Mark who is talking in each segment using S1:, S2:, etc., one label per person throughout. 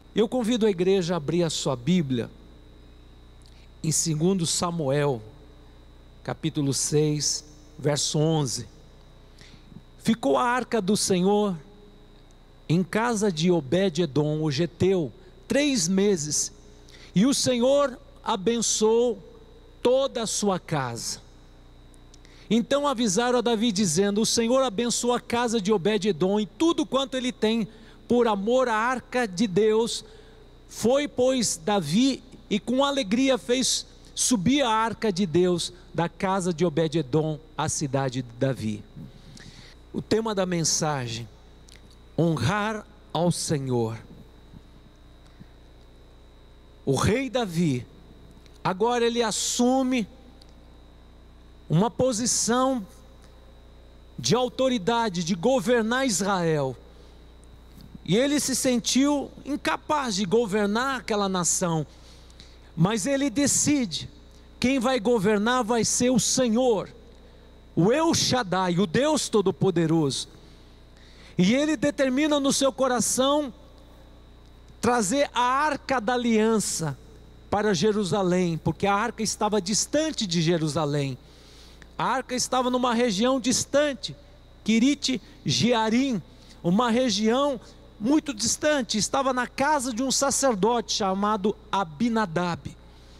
S1: Eu convido a igreja a abrir a sua Bíblia em 2 Samuel, capítulo 6, verso 11. Ficou a arca do Senhor em casa de Obed-edom, o geteu, 3 meses, e o Senhor abençoou toda a sua casa. Então avisaram a Davi dizendo: o Senhor abençoou a casa de Obed-edom e tudo quanto ele tem, por amor à arca de Deus. Foi, pois, Davi e com alegria fez subir a arca de Deus da casa de Obed-edom à cidade de Davi. O tema da mensagem: honrar ao Senhor. O rei Davi, agora ele assume uma posição de autoridade, de governar Israel. E ele se sentiu incapaz de governar aquela nação. Mas ele decide: quem vai governar vai ser o Senhor, o El Shaddai, o Deus Todo-Poderoso. E ele determina no seu coração trazer a arca da aliança para Jerusalém, porque a arca estava distante de Jerusalém. A arca estava numa região distante, Quirite Jearim, uma região muito distante, estava na casa de um sacerdote chamado Abinadab.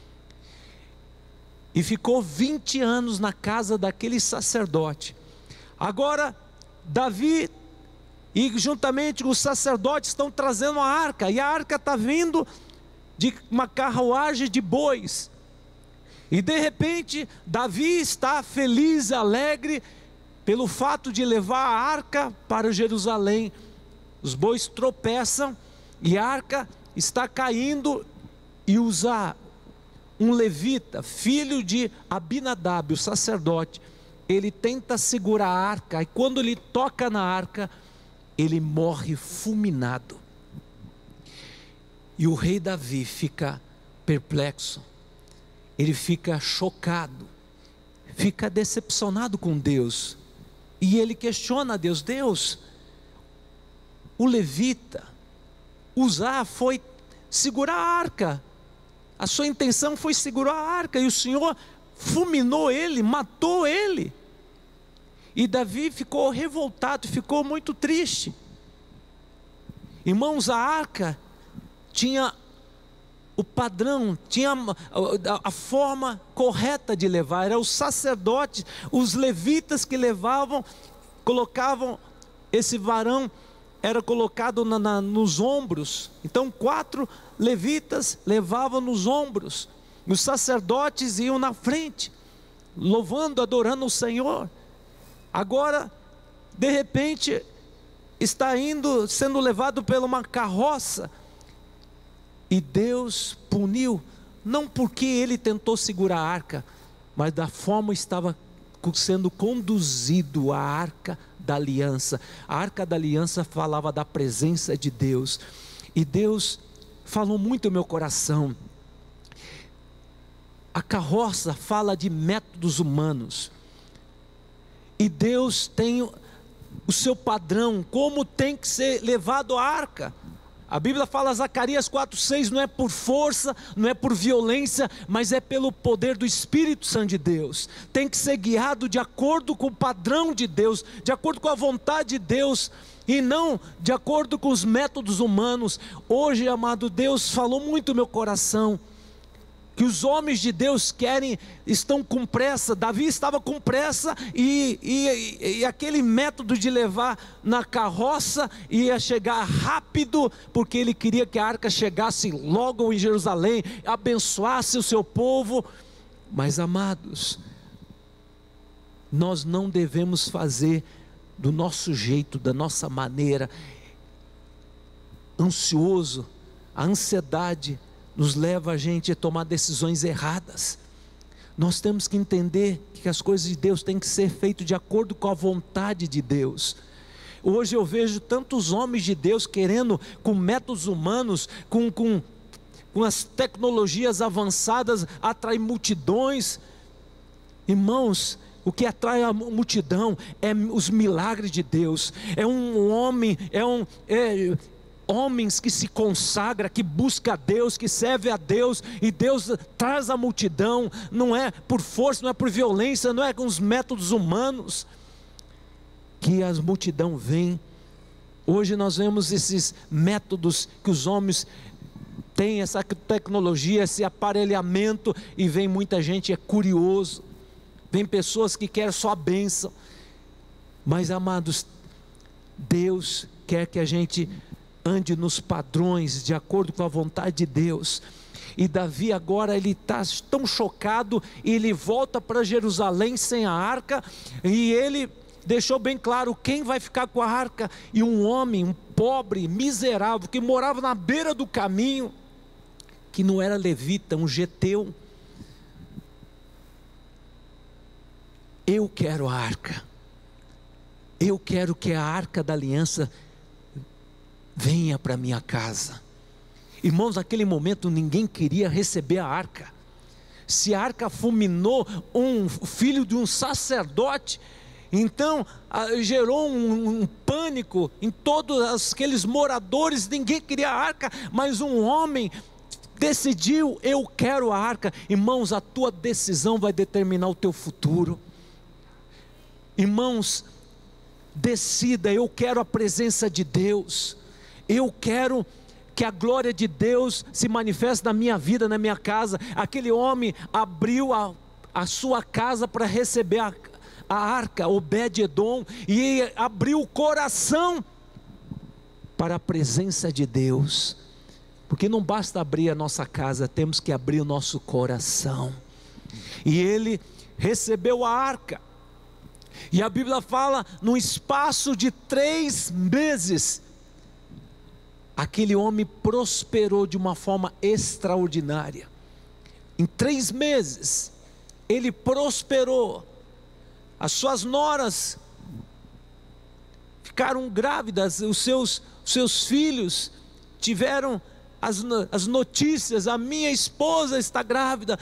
S1: E ficou 20 anos na casa daquele sacerdote. Agora, Davi e juntamente os sacerdotes estão trazendo a arca, e a arca está vindo de uma carruagem de bois. E de repente, Davi está feliz, alegre, pelo fato de levar a arca para Jerusalém. Os bois tropeçam e a arca está caindo, e Uzá, um levita, filho de Abinadab, o sacerdote, ele tenta segurar a arca, e quando ele toca na arca, ele morre fulminado. E o rei Davi fica perplexo, ele fica chocado, fica decepcionado com Deus, e ele questiona a Deus: Deus, o levita, Uzá, foi segurar a arca, a sua intenção foi segurar a arca, e o Senhor fulminou ele, matou ele. E Davi ficou revoltado, ficou muito triste. Irmãos, a arca tinha o padrão, tinha a forma correta de levar. Era os sacerdotes, os levitas que levavam, colocavam esse varão, era colocado nos ombros. Então 4 levitas levavam nos ombros, os sacerdotes iam na frente, louvando, adorando o Senhor. Agora, de repente, está sendo levado por uma carroça, e Deus puniu, não porque ele tentou segurar a arca, mas da forma estava sendo conduzido a arca da aliança. A arca da aliança falava da presença de Deus, e Deus falou muito no meu coração. A carroça fala de métodos humanos, e Deus tem o seu padrão, como tem que ser levado a arca. A Bíblia fala, Zacarias 4:6, não é por força, não é por violência, mas é pelo poder do Espírito Santo de Deus. Tem que ser guiado de acordo com o padrão de Deus, de acordo com a vontade de Deus, e não de acordo com os métodos humanos. Hoje, amado, Deus falou muito no meu coração, que os homens de Deus estão com pressa. Davi estava com pressa, e aquele método de levar na carroça ia chegar rápido, porque ele queria que a arca chegasse logo em Jerusalém, abençoasse o seu povo. Mas, amados, nós não devemos fazer do nosso jeito, da nossa maneira. Ansioso, a ansiedade nos leva a gente a tomar decisões erradas. Nós temos que entender que as coisas de Deus têm que ser feitas de acordo com a vontade de Deus. Hoje eu vejo tantos homens de Deus querendo, com métodos humanos, com as tecnologias avançadas, atrair multidões. Irmãos, o que atrai a multidão é os milagres de Deus. É um homem, homens que se consagram, que buscam a Deus, que servem a Deus, e Deus traz a multidão, não é por força, não é por violência, não é com os métodos humanos, que a multidão vem. Hoje nós vemos esses métodos que os homens têm, essa tecnologia, esse aparelhamento, e vem muita gente, é curioso, vem pessoas que querem só a bênção, mas amados, Deus quer que a gente ande nos padrões, de acordo com a vontade de Deus. E Davi agora, ele está tão chocado, e ele volta para Jerusalém sem a arca, e ele deixou bem claro quem vai ficar com a arca, e um homem, um pobre, miserável, que morava na beira do caminho, que não era levita, um geteu. Eu quero a arca, eu quero que a arca da aliança venha para minha casa. Irmãos, naquele momento ninguém queria receber a arca. Se a arca fulminou um filho de um sacerdote, então gerou um pânico em todos aqueles moradores. Ninguém queria a arca, mas um homem decidiu: eu quero a arca. Irmãos, a tua decisão vai determinar o teu futuro. Irmãos, decida: eu quero a presença de Deus, eu quero que a glória de Deus se manifeste na minha vida, na minha casa. Aquele homem abriu a sua casa para receber a arca, Obed-edom, e abriu o coração para a presença de Deus, porque não basta abrir a nossa casa, temos que abrir o nosso coração. E ele recebeu a arca, e a Bíblia fala, num espaço de 3 meses, aquele homem prosperou de uma forma extraordinária. Em 3 meses, ele prosperou. As suas noras ficaram grávidas, os seus filhos tiveram as notícias: a minha esposa está grávida.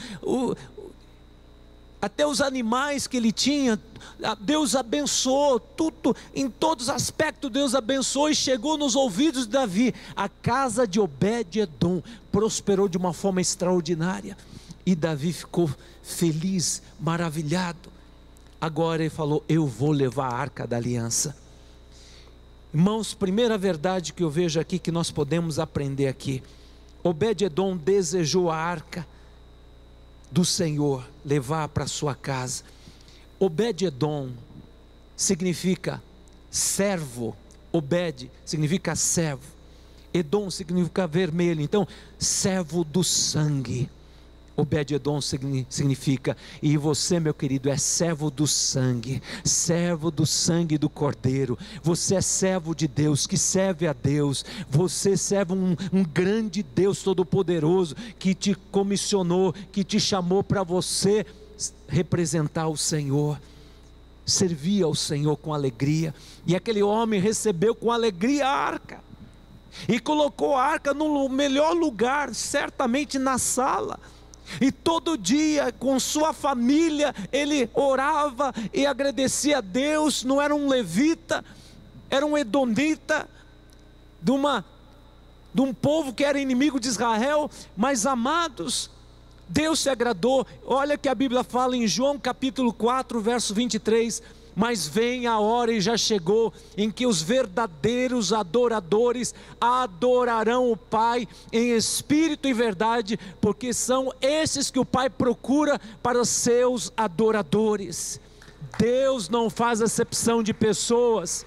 S1: Até os animais que ele tinha, Deus abençoou, tudo, em todos os aspectos Deus abençoou, e chegou nos ouvidos de Davi. A casa de Obed-edom prosperou de uma forma extraordinária, e Davi ficou feliz, maravilhado. Agora ele falou: eu vou levar a arca da aliança. Irmãos, primeira verdade que eu vejo aqui, que nós podemos aprender aqui: Obed-edom desejou a arca do Senhor levar para sua casa. Obed-edom significa servo, Obed significa servo, Edom significa vermelho, então servo do sangue. Obed-edom significa, e você, meu querido, é servo do sangue do Cordeiro. Você é servo de Deus, que serve a Deus. Você serve um grande Deus Todo-Poderoso, que te comissionou, que te chamou para você representar o Senhor, servir ao Senhor com alegria. E aquele homem recebeu com alegria a arca, e colocou a arca no melhor lugar, certamente na sala. E todo dia, com sua família, ele orava e agradecia a Deus. Não era um levita, era um edomita, de um povo que era inimigo de Israel. Mas amados, Deus se agradou. Olha que a Bíblia fala em João capítulo 4, verso 23: mas vem a hora, e já chegou, em que os verdadeiros adoradores adorarão o Pai em espírito e verdade, porque são esses que o Pai procura para os seus adoradores. Deus não faz acepção de pessoas.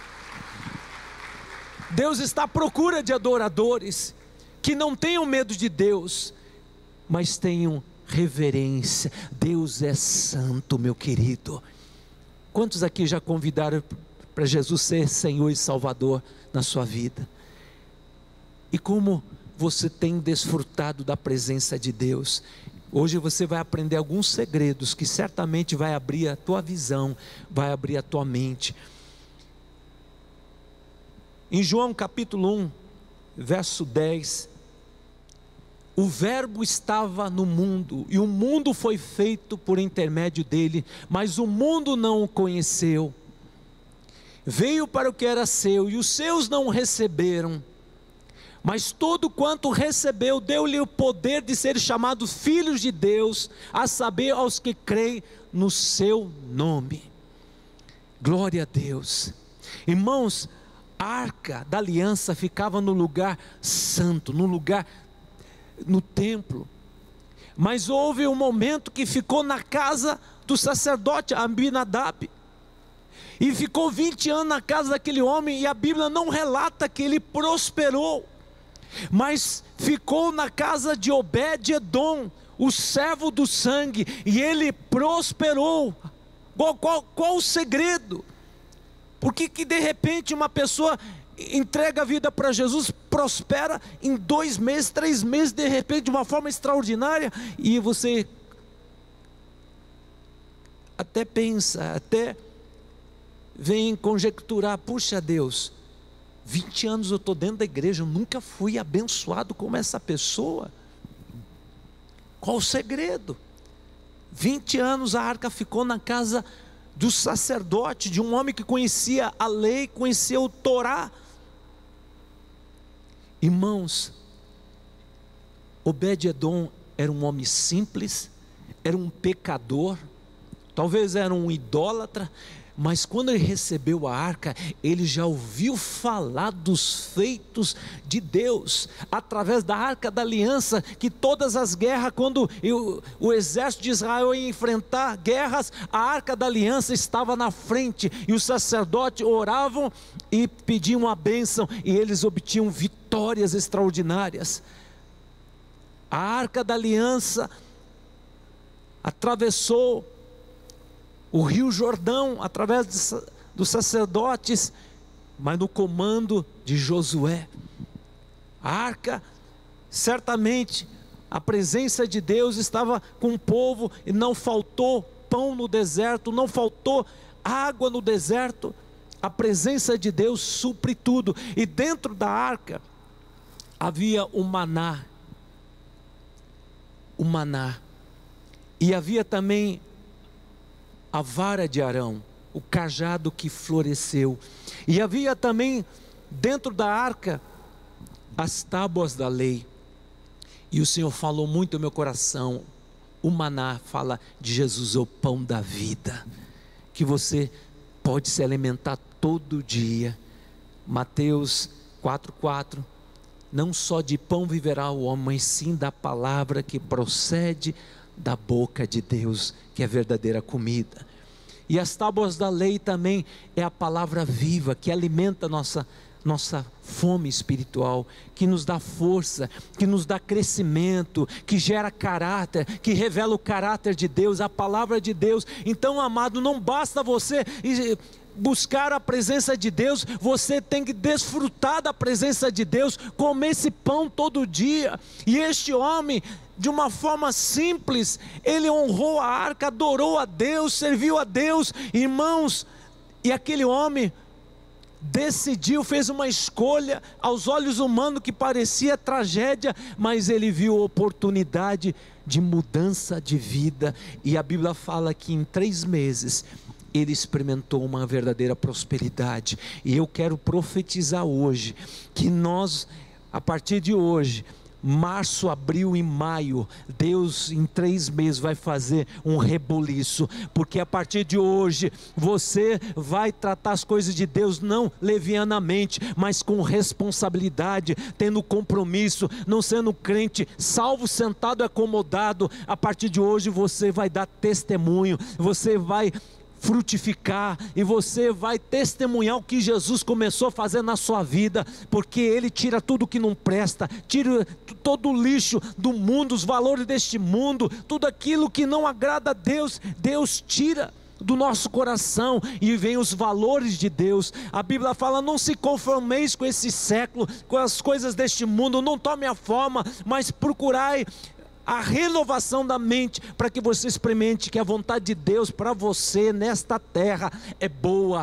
S1: Deus está à procura de adoradores que não tenham medo de Deus, mas tenham reverência. Deus é santo, meu querido. Quantos aqui já convidaram para Jesus ser Senhor e Salvador na sua vida? E como você tem desfrutado da presença de Deus? Hoje você vai aprender alguns segredos que certamente vai abrir a tua visão, vai abrir a tua mente. Em João capítulo 1, verso 10, o verbo estava no mundo, e o mundo foi feito por intermédio dele, mas o mundo não o conheceu. Veio para o que era seu, e os seus não o receberam. Mas todo quanto recebeu, deu-lhe o poder de ser chamados filhos de Deus, a saber, aos que creem no seu nome. Glória a Deus. Irmãos, a arca da aliança ficava no lugar santo, no templo. Mas houve um momento que ficou na casa do sacerdote Abinadab. E ficou 20 anos na casa daquele homem, e a Bíblia não relata que ele prosperou, mas ficou na casa de Obed-edom, o servo do sangue, e ele prosperou. Qual o segredo? Por que de repente uma pessoa entrega a vida para Jesus, prospera em 2 meses, 3 meses, de repente de uma forma extraordinária, e você até pensa, até vem conjecturar: puxa Deus, 20 anos eu estou dentro da igreja, eu nunca fui abençoado como essa pessoa. Qual o segredo? 20 anos a arca ficou na casa do sacerdote, de um homem que conhecia a lei, conhecia o Torá. Irmãos, Obed-edom era um homem simples, era um pecador, talvez era um idólatra, mas quando ele recebeu a arca, ele já ouviu falar dos feitos de Deus, através da arca da aliança, que todas as guerras, quando o exército de Israel ia enfrentar guerras, a arca da aliança estava na frente, e os sacerdotes oravam e pediam a bênção, e eles obtinham vitórias extraordinárias. A arca da aliança atravessou o rio Jordão, através dos sacerdotes, mas no comando de Josué. A arca, certamente, a presença de Deus estava com o povo, e não faltou pão no deserto, não faltou água no deserto. A presença de Deus supre tudo, e dentro da arca havia o maná, e havia também a vara de Arão, o cajado que floresceu, e havia também dentro da arca as tábuas da lei. E o Senhor falou muito ao meu coração. O maná fala de Jesus, o pão da vida, que você pode se alimentar todo dia. Mateus 4,4: não só de pão viverá o homem, mas sim da palavra que procede da boca de Deus, que é a verdadeira comida. E as tábuas da lei também é a palavra viva, que alimenta nossa fome espiritual, que nos dá força, que nos dá crescimento, que gera caráter, que revela o caráter de Deus, a palavra de Deus. Então, amado, não basta você buscar a presença de Deus, você tem que desfrutar da presença de Deus, comer esse pão todo dia. E este homem, de uma forma simples, ele honrou a arca, adorou a Deus, serviu a Deus, irmãos. E aquele homem decidiu, fez uma escolha, aos olhos humanos que parecia tragédia, mas ele viu oportunidade de mudança de vida. E a Bíblia fala que em 3 meses ele experimentou uma verdadeira prosperidade. E eu quero profetizar hoje, que nós, a partir de hoje, março, abril e maio, Deus em 3 meses vai fazer um reboliço, porque a partir de hoje, você vai tratar as coisas de Deus não levianamente, mas com responsabilidade, tendo compromisso, não sendo crente salvo, sentado e acomodado. A partir de hoje você vai dar testemunho, você vai frutificar, e você vai testemunhar o que Jesus começou a fazer na sua vida, porque Ele tira tudo que não presta, tira todo o lixo do mundo, os valores deste mundo, tudo aquilo que não agrada a Deus, Deus tira do nosso coração, e vem os valores de Deus. A Bíblia fala: não se conformeis com esse século, com as coisas deste mundo, não tome a forma, mas procurai a renovação da mente, para que você experimente que a vontade de Deus para você nesta terra é boa,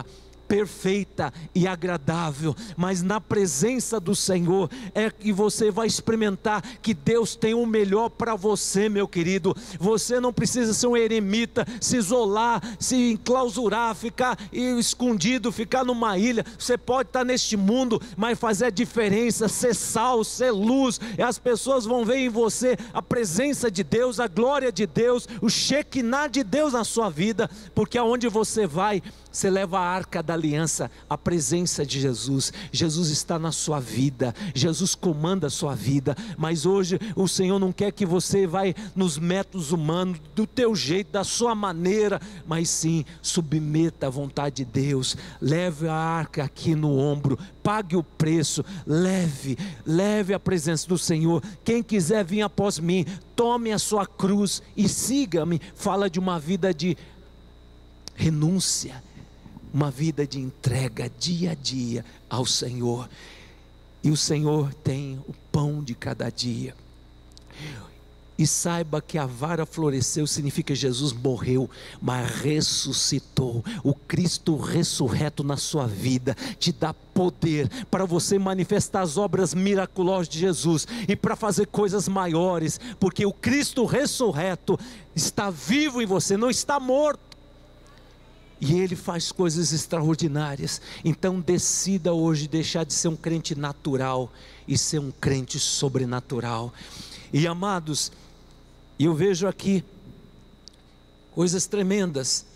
S1: perfeita e agradável, mas na presença do Senhor é que você vai experimentar que Deus tem o melhor para você, meu querido. Você não precisa ser um eremita, se isolar, se enclausurar, ficar escondido, ficar numa ilha. Você pode estar neste mundo, mas fazer a diferença, ser sal, ser luz, e as pessoas vão ver em você a presença de Deus, a glória de Deus, o Shekinah de Deus na sua vida, porque aonde você vai, você leva a arca da aliança, a presença de Jesus. Jesus está na sua vida, Jesus comanda a sua vida, mas hoje o Senhor não quer que você vá nos métodos humanos, do teu jeito, da sua maneira, mas sim, submeta à vontade de Deus, leve a arca aqui no ombro, pague o preço, leve a presença do Senhor. Quem quiser vir após mim, tome a sua cruz e siga-me. Fala de uma vida de renúncia, uma vida de entrega dia a dia ao Senhor, e o Senhor tem o pão de cada dia. E saiba que a vara floresceu significa que Jesus morreu, mas ressuscitou. O Cristo ressurreto na sua vida te dá poder para você manifestar as obras miraculosas de Jesus e para fazer coisas maiores, porque o Cristo ressurreto está vivo em você, não está morto. E Ele faz coisas extraordinárias. Então decida hoje deixar de ser um crente natural e ser um crente sobrenatural. E amados, eu vejo aqui coisas tremendas.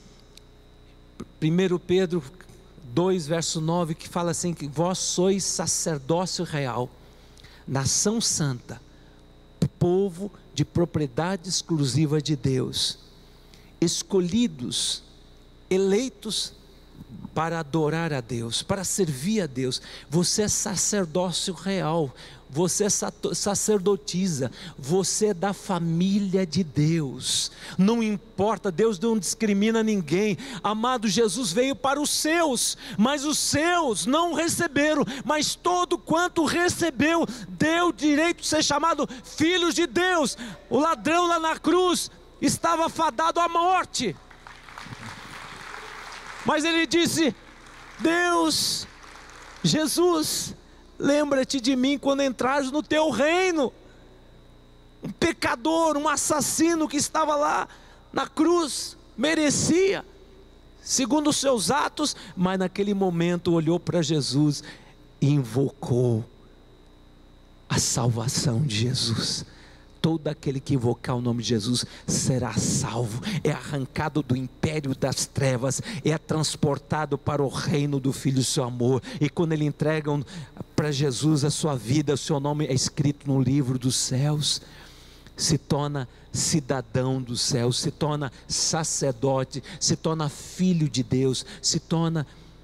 S1: 1 Pedro 2 verso 9, que fala assim, que vós sois sacerdócio real, nação santa, povo de propriedade exclusiva de Deus, escolhidos, eleitos para adorar a Deus, para servir a Deus. Você é sacerdócio real, você é sacerdotisa, você é da família de Deus. Não importa, Deus não discrimina ninguém. Amado, Jesus veio para os seus, mas os seus não receberam, mas todo quanto recebeu, deu direito de ser chamado filhos de Deus. O ladrão lá na cruz estava fadado à morte, mas ele disse: Deus, Jesus, lembra-te de mim quando entrares no teu reino. Um pecador, um assassino que estava lá na cruz, merecia, segundo os seus atos, mas naquele momento olhou para Jesus e invocou a salvação de Jesus. Todo aquele que invocar o nome de Jesus será salvo, é arrancado do império das trevas, é transportado para o reino do Filho do seu amor. E quando ele entrega para Jesus a sua vida, o seu nome é escrito no livro dos céus, se torna cidadão dos céus, se torna sacerdote, se torna filho de Deus, se torna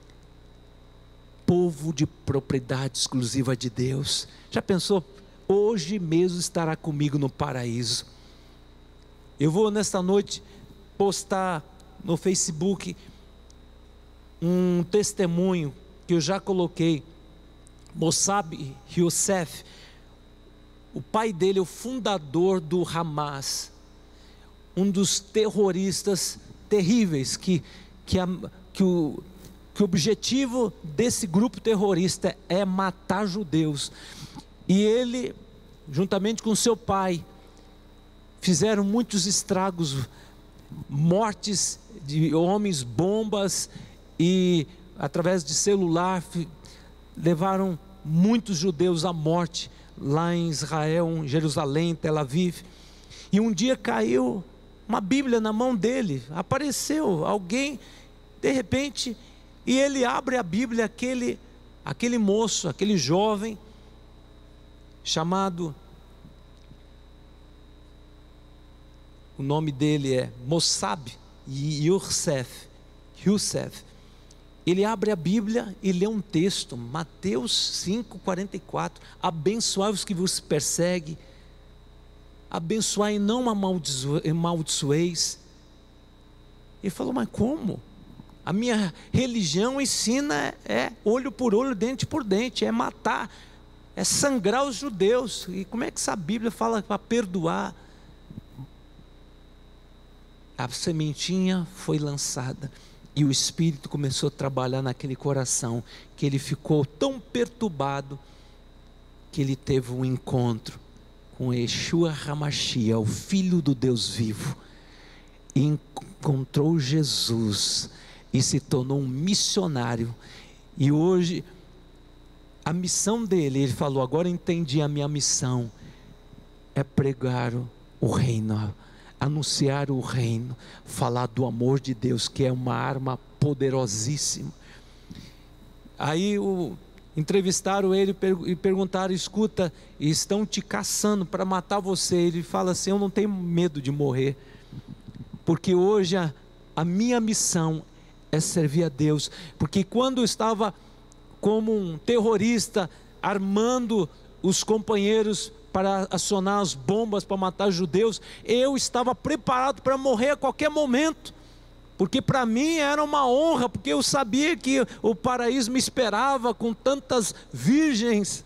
S1: povo de propriedade exclusiva de Deus. Já pensou? Hoje mesmo estará comigo no paraíso. Eu vou nesta noite postar no Facebook um testemunho que eu já coloquei. Mossab Youssef, o pai dele é o fundador do Hamas, um dos terroristas terríveis, que o objetivo desse grupo terrorista é matar judeus. E ele, juntamente com seu pai, fizeram muitos estragos, mortes de homens, bombas, e através de celular levaram muitos judeus à morte lá em Israel, em Jerusalém, Tel Aviv. E um dia caiu uma Bíblia na mão dele, apareceu alguém de repente, e ele abre a Bíblia, aquele moço, aquele jovem chamado, o nome dele é Mossab Youssef. Ele abre a Bíblia e lê um texto, Mateus 5,44, abençoai os que vos perseguem, abençoai e não amaldiçoeis. Ele falou: mas como? A minha religião ensina olho por olho, dente por dente, é matar, é sangrar os judeus. E como é que essa Bíblia fala para perdoar? A sementinha foi lançada, E o Espírito começou a trabalhar naquele coração, que ele ficou tão perturbado, que ele teve um encontro com Yeshua HaMashiach, o Filho do Deus vivo, e encontrou Jesus, e se tornou um missionário. E hoje, a missão dele, ele falou: agora entendi a minha missão, é pregar o reino, anunciar o reino, falar do amor de Deus, que é uma arma poderosíssima. Aí entrevistaram ele e perguntaram: escuta, estão te caçando para matar você. Ele fala assim: eu não tenho medo de morrer, porque hoje a minha missão é servir a Deus. Porque quando eu estava como um terrorista, armando os companheiros para acionar as bombas para matar judeus, eu estava preparado para morrer a qualquer momento, porque para mim era uma honra, porque eu sabia que o paraíso me esperava com tantas virgens,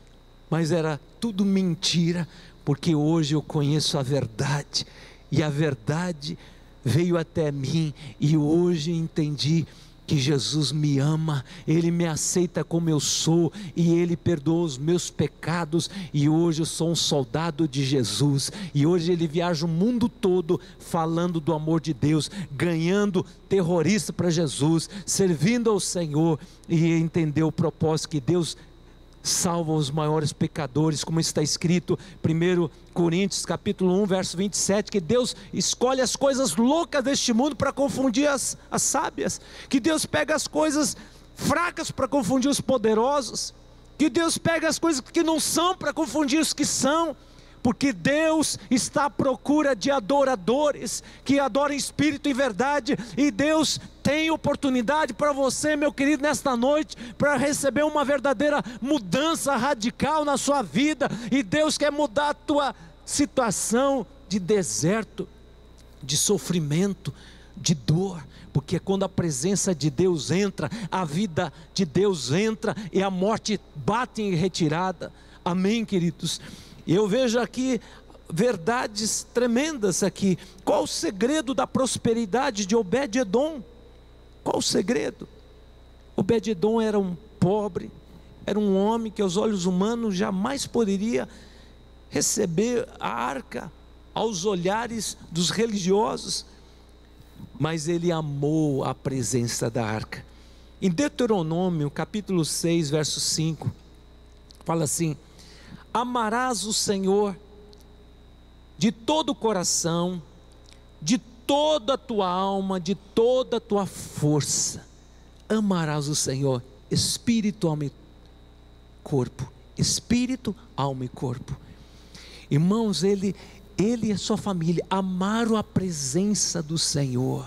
S1: mas era tudo mentira, porque hoje eu conheço a verdade, e a verdade veio até mim, e hoje entendi que Jesus me ama, Ele me aceita como eu sou, e Ele perdoa os meus pecados, e hoje eu sou um soldado de Jesus, e hoje Ele viaja o mundo todo, falando do amor de Deus, ganhando terrorista para Jesus, servindo ao Senhor, e entendeu o propósito que Deus salva os maiores pecadores, como está escrito 1 Coríntios capítulo 1 verso 27, que Deus escolhe as coisas loucas deste mundo para confundir as sábias, que Deus pega as coisas fracas para confundir os poderosos, que Deus pega as coisas que não são para confundir os que são, porque Deus está à procura de adoradores, que adorem espírito e verdade, e Deus tem oportunidade para você, meu querido, nesta noite, para receber uma verdadeira mudança radical na sua vida, e Deus quer mudar a tua situação de deserto, de sofrimento, de dor, porque quando a presença de Deus entra, a vida de Deus entra, e a morte bate em retirada. Amém, queridos? Eu vejo aqui verdades tremendas aqui. Qual o segredo da prosperidade de Obed-edom? Qual o segredo? Obed-edom era um pobre, era um homem que aos olhos humanos jamais poderia receber a arca aos olhares dos religiosos, mas ele amou a presença da arca. Em Deuteronômio capítulo 6 verso 5, fala assim: amarás o Senhor de todo o coração, de toda a tua alma, de toda a tua força. Amarás o Senhor, espírito, alma e corpo. Espírito, alma e corpo. Irmãos, ele e a sua família amaram a presença do Senhor,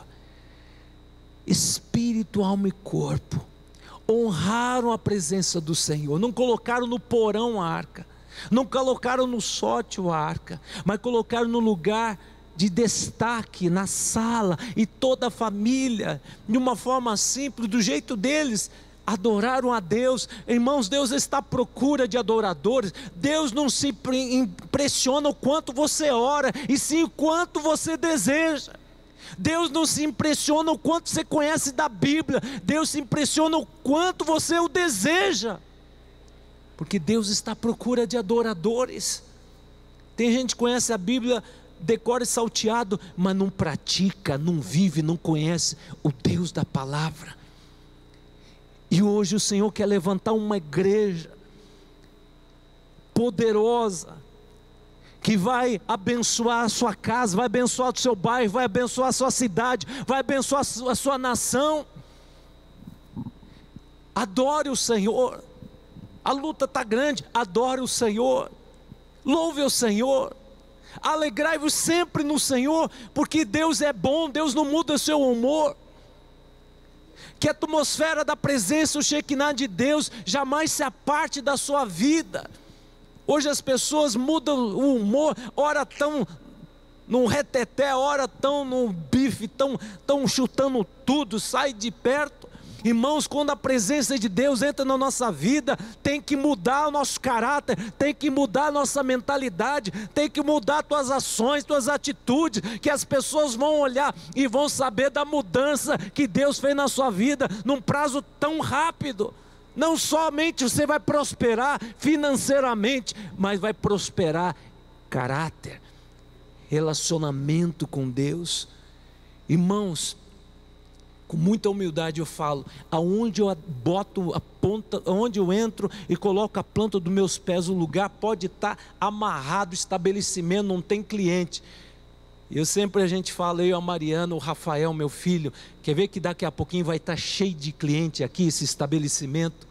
S1: espírito, alma e corpo. Honraram a presença do Senhor, não colocaram no porão a arca, não colocaram no sótão a arca, mas colocaram no lugar de destaque, na sala, e toda a família, de uma forma simples, do jeito deles, adoraram a Deus. Irmãos, Deus está à procura de adoradores. Deus não se impressiona o quanto você ora, e sim o quanto você deseja. Deus não se impressiona o quanto você conhece da Bíblia, Deus se impressiona o quanto você o deseja, porque Deus está à procura de adoradores. Tem gente que conhece a Bíblia, decora e salteado, mas não pratica, não vive, não conhece o Deus da palavra. E hoje o Senhor quer levantar uma igreja poderosa, que vai abençoar a sua casa, vai abençoar o seu bairro, vai abençoar a sua cidade, vai abençoar a sua nação. Adore o Senhor. A luta está grande, adore o Senhor, louve o Senhor, alegrai-vos sempre no Senhor, porque Deus é bom, Deus não muda o seu humor. Que a atmosfera da presença, o Shekinah de Deus, jamais se aparte da sua vida. Hoje as pessoas mudam o humor, ora estão num reteté, ora estão no bife, estão chutando tudo, sai de perto. Irmãos, quando a presença de Deus entra na nossa vida, tem que mudar o nosso caráter, tem que mudar a nossa mentalidade, tem que mudar tuas ações, tuas atitudes, que as pessoas vão olhar e vão saber da mudança que Deus fez na sua vida, num prazo tão rápido. Não somente você vai prosperar financeiramente, mas vai prosperar caráter, relacionamento com Deus. Irmãos, com muita humildade eu falo, aonde eu boto a ponta, aonde eu entro e coloco a planta dos meus pés, o lugar pode estar amarrado, estabelecimento, não tem cliente. A gente fala, eu e a Mariana, o Rafael, meu filho, quer ver que daqui a pouquinho vai estar cheio de cliente aqui, esse estabelecimento,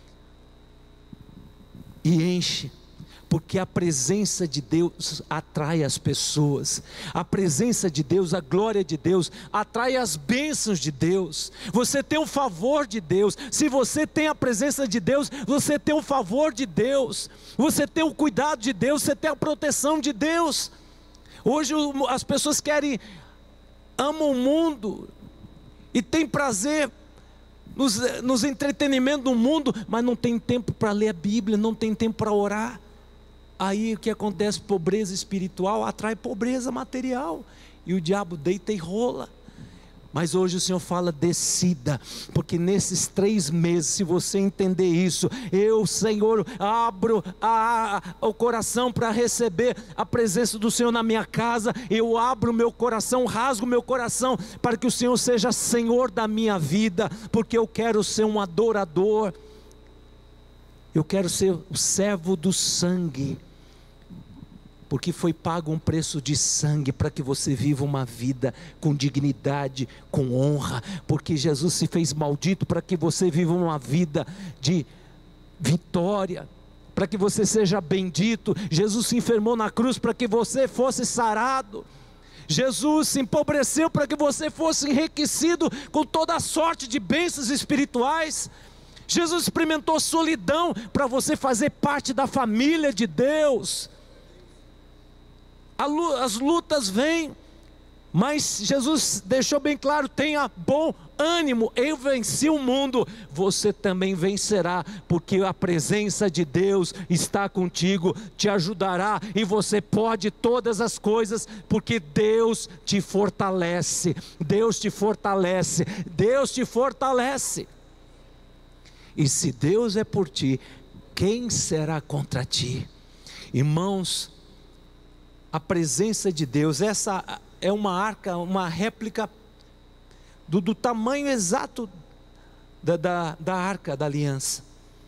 S1: e enche. Porque a presença de Deus atrai as pessoas, a presença de Deus, a glória de Deus, atrai as bênçãos de Deus. Você tem o favor de Deus. Se você tem a presença de Deus, você tem o favor de Deus, você tem o cuidado de Deus, você tem a proteção de Deus. Hoje as pessoas amam o mundo, e tem prazer nos entretenimentos do mundo, mas não tem tempo para ler a Bíblia, não tem tempo para orar. Aí o que acontece? Pobreza espiritual atrai pobreza material, e o diabo deita e rola. Mas hoje o Senhor fala, decida, porque nesses 3 meses, se você entender isso, eu, Senhor, abro o coração para receber a presença do Senhor na minha casa. Eu abro o meu coração, rasgo o meu coração, para que o Senhor seja Senhor da minha vida, porque eu quero ser um adorador, eu quero ser o servo do sangue, porque foi pago um preço de sangue para que você viva uma vida com dignidade, com honra, porque Jesus se fez maldito para que você viva uma vida de vitória, para que você seja bendito. Jesus se enfermou na cruz para que você fosse sarado. Jesus se empobreceu para que você fosse enriquecido com toda a sorte de bênçãos espirituais. Jesus experimentou solidão para você fazer parte da família de Deus. As lutas vêm, mas Jesus deixou bem claro, tenha bom ânimo, eu venci o mundo, você também vencerá, porque a presença de Deus está contigo, te ajudará, e você pode todas as coisas, porque Deus te fortalece, Deus te fortalece, Deus te fortalece. E se Deus é por ti, quem será contra ti? Irmãos, a presença de Deus, essa é uma arca, uma réplica do tamanho exato da arca da aliança.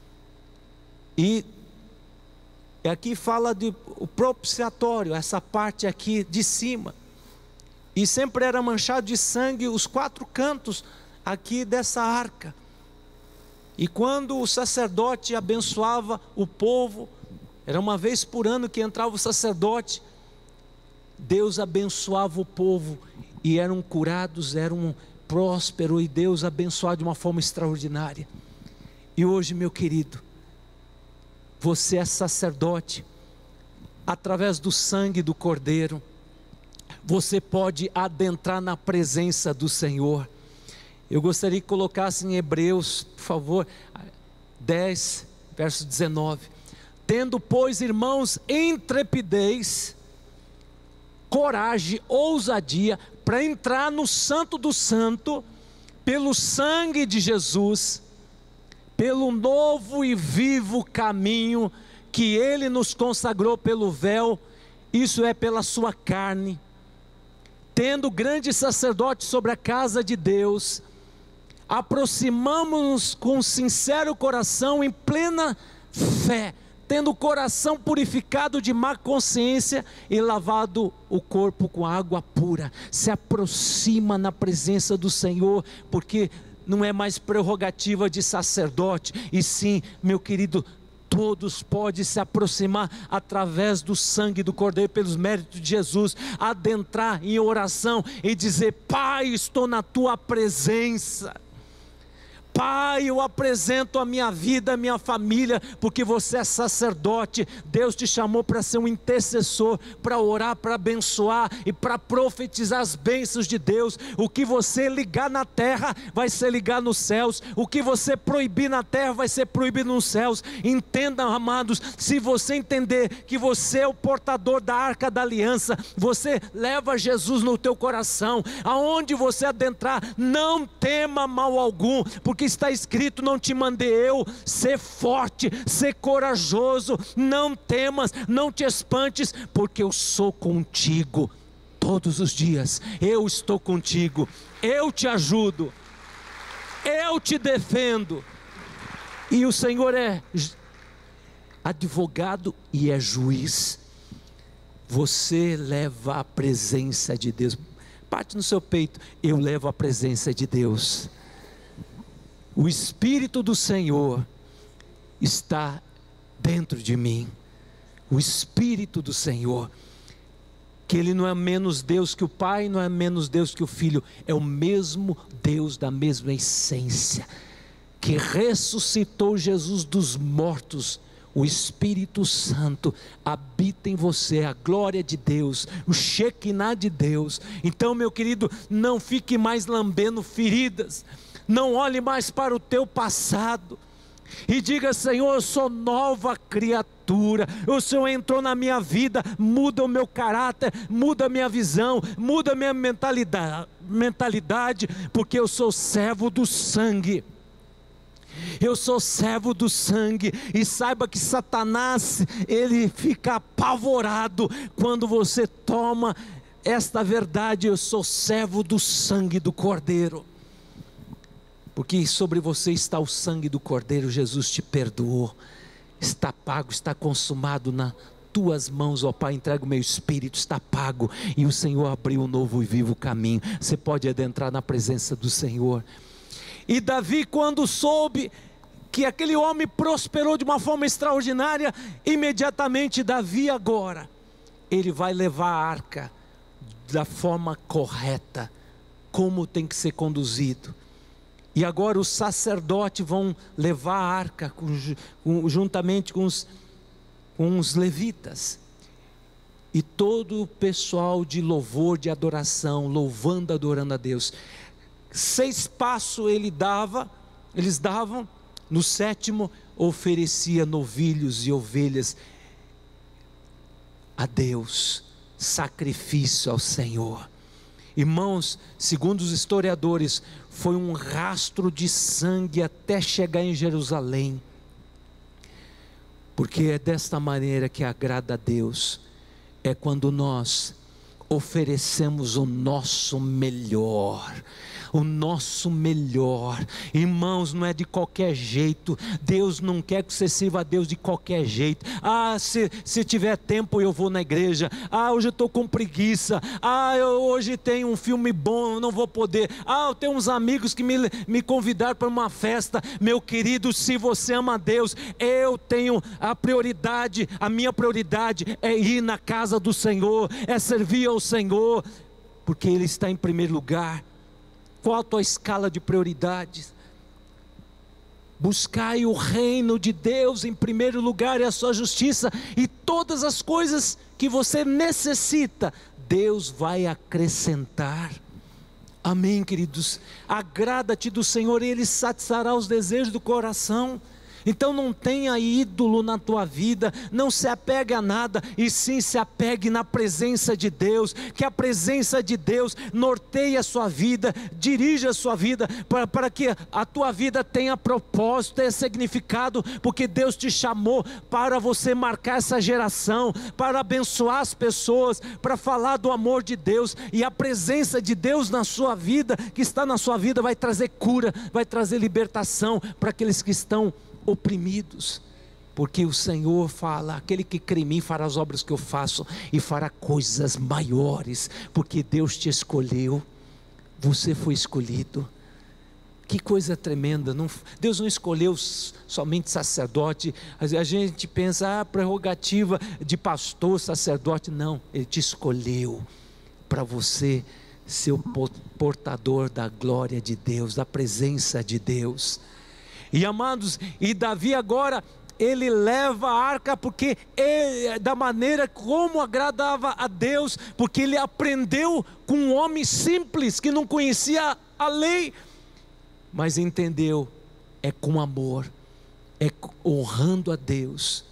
S1: E aqui fala de o propiciatório, essa parte aqui de cima, e sempre era manchado de sangue os 4 cantos aqui dessa arca. E quando o sacerdote abençoava o povo, era uma vez por ano que entrava o sacerdote, Deus abençoava o povo, e eram curados, eram prósperos, e Deus abençoava de uma forma extraordinária. E hoje, meu querido, você é sacerdote, através do sangue do Cordeiro, você pode adentrar na presença do Senhor. Eu gostaria que colocasse em Hebreus, por favor, 10, verso 19. Tendo, pois, irmãos, intrepidez, coragem, ousadia, para entrar no Santo do Santo, pelo sangue de Jesus, pelo novo e vivo caminho, que Ele nos consagrou pelo véu, isso é pela sua carne, tendo grande sacerdote sobre a casa de Deus, aproximamo-nos com sincero coração, em plena fé, tendo o coração purificado de má consciência e lavado o corpo com água pura. Se aproxima na presença do Senhor, porque não é mais prerrogativa de sacerdote, e sim, meu querido, todos podem se aproximar através do sangue do Cordeiro, pelos méritos de Jesus, adentrar em oração e dizer: Pai, estou na tua presença. Pai, eu apresento a minha vida, a minha família, porque você é sacerdote. Deus te chamou para ser um intercessor, para orar, para abençoar e para profetizar as bênçãos de Deus. O que você ligar na terra vai ser ligado nos céus, o que você proibir na terra vai ser proibido nos céus. Entendam, amados, se você entender que você é o portador da arca da aliança, você leva Jesus no teu coração, aonde você adentrar, não tema mal algum, porque está escrito: não te mandei eu, ser forte, ser corajoso, não temas, não te espantes, porque eu sou contigo todos os dias. Eu estou contigo, eu te ajudo, eu te defendo. E o Senhor é advogado e é juiz. Você leva a presença de Deus. Bate no seu peito: eu levo a presença de Deus. O Espírito do Senhor está dentro de mim. O Espírito do Senhor, que Ele não é menos Deus que o Pai, não é menos Deus que o Filho, é o mesmo Deus da mesma essência, que ressuscitou Jesus dos mortos. O Espírito Santo habita em você, a glória de Deus, o Shekinah de Deus. Então, meu querido, não fique mais lambendo feridas, não olhe mais para o teu passado e diga: Senhor, eu sou nova criatura, o Senhor entrou na minha vida, muda o meu caráter, muda a minha visão, muda a minha mentalidade, porque eu sou servo do sangue. Eu sou servo do sangue. E saiba que Satanás, ele fica apavorado quando você toma esta verdade: eu sou servo do sangue do Cordeiro, porque sobre você está o sangue do Cordeiro. Jesus te perdoou, está pago, está consumado. nas tuas mãos, ó Pai, entrega o meu espírito, está pago, e o Senhor abriu um novo e vivo caminho. Você pode adentrar na presença do Senhor. E Davi, quando soube que aquele homem prosperou de uma forma extraordinária, imediatamente Davi agora, ele vai levar a arca da forma correta, como tem que ser conduzido. E agora os sacerdotes vão levar a arca juntamente com os levitas, e todo o pessoal de louvor, de adoração, louvando, adorando a Deus. 6 passos eles davam, no 7º oferecia novilhos e ovelhas a Deus, sacrifício ao Senhor. Irmãos, segundo os historiadores, foi um rastro de sangue até chegar em Jerusalém, porque é desta maneira que agrada a Deus, é quando nós oferecemos o nosso melhor. O nosso melhor, irmãos, não é de qualquer jeito. Deus não quer que você sirva a Deus de qualquer jeito. Se tiver tempo eu vou na igreja. Hoje eu estou com preguiça. Hoje tem um filme bom, eu não vou poder. Eu tenho uns amigos que me convidaram para uma festa. Meu querido, se você ama a Deus, eu tenho a prioridade. A minha prioridade é ir na casa do Senhor, é servir ao Senhor, porque Ele está em primeiro lugar. Qual a tua escala de prioridades? Buscai o reino de Deus em primeiro lugar e a sua justiça, e todas as coisas que você necessita, Deus vai acrescentar. Amém, queridos? Agrada-te do Senhor e Ele satisfará os desejos do coração. Então não tenha ídolo na tua vida, não se apegue a nada, e sim se apegue na presença de Deus. Que a presença de Deus norteie a sua vida, dirija a sua vida, para que a tua vida tenha propósito, tenha significado, porque Deus te chamou para você marcar essa geração, para abençoar as pessoas, para falar do amor de Deus. E a presença de Deus na sua vida, que está na sua vida, vai trazer cura, vai trazer libertação para aqueles que estão oprimidos, porque o Senhor fala: aquele que crê em mim fará as obras que eu faço e fará coisas maiores, porque Deus te escolheu, você foi escolhido. Que coisa tremenda. Deus não escolheu somente sacerdote. A gente pensa, prerrogativa de pastor, sacerdote. Não, Ele te escolheu para você ser o portador da glória de Deus, da presença de Deus. E amados, e Davi agora, ele leva a arca porque da maneira como agradava a Deus, porque ele aprendeu com um homem simples que não conhecia a lei, mas entendeu, é com amor, é honrando a Deus,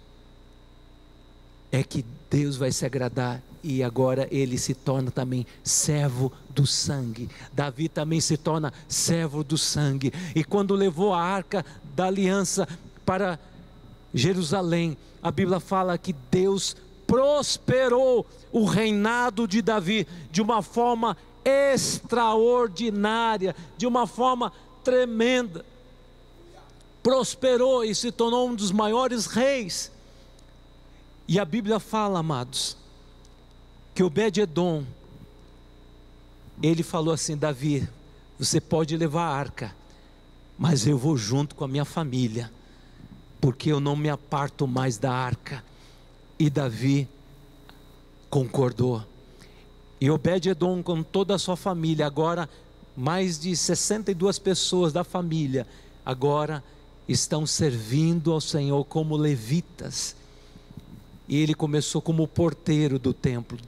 S1: é que Deus vai se agradar. E agora ele se torna também servo do sangue. Davi também se torna servo do sangue. E quando levou a arca da aliança para Jerusalém, a Bíblia fala que Deus prosperou o reinado de Davi de uma forma extraordinária, de uma forma tremenda. Prosperou e se tornou um dos maiores reis. E a Bíblia fala, amados, que Obed-edom, ele falou assim: Davi, você pode levar a arca, mas eu vou junto com a minha família, porque eu não me aparto mais da arca. E Davi concordou. E Obed-edom, com toda a sua família, agora mais de 62 pessoas da família, agora estão servindo ao Senhor como levitas. E ele começou como porteiro do templo.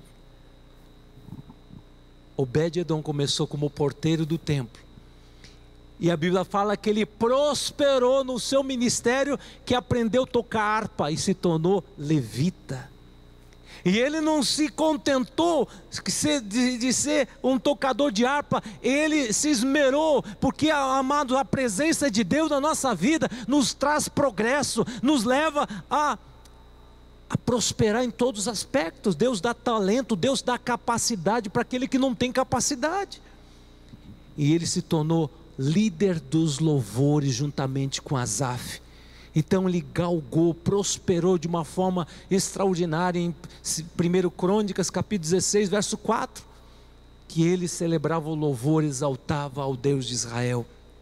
S1: Obed-edom começou como porteiro do templo. E a Bíblia fala que ele prosperou no seu ministério, que aprendeu a tocar harpa e se tornou levita. E ele não se contentou de ser um tocador de harpa, ele se esmerou, porque, amados, a presença de Deus na nossa vida nos traz progresso, nos leva a prosperar em todos os aspectos. Deus dá talento, Deus dá capacidade para aquele que não tem capacidade. E ele se tornou líder dos louvores juntamente com Asaf. Então ele galgou, prosperou de uma forma extraordinária. Em 1 Crônicas capítulo 16 verso 4, que ele celebrava o louvor, exaltava ao Deus de Israel.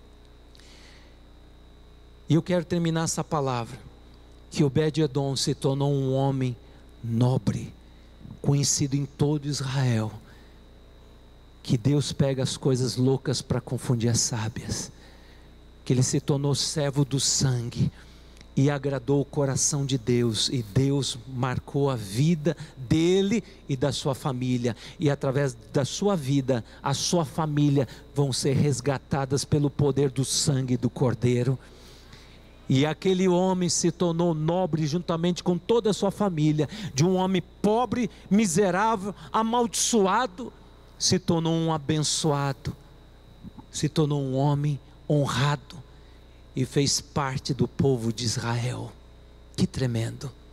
S1: E eu quero terminar essa palavra, que Obed-edom se tornou um homem nobre, conhecido em todo Israel, que Deus pega as coisas loucas para confundir as sábias, que ele se tornou servo do sangue, e agradou o coração de Deus, e Deus marcou a vida dele e da sua família, e através da sua vida, a sua família vão ser resgatadas pelo poder do sangue do Cordeiro. E aquele homem se tornou nobre juntamente com toda a sua família. De um homem pobre, miserável, amaldiçoado, se tornou um abençoado, se tornou um homem honrado, e fez parte do povo de Israel. Que tremendo!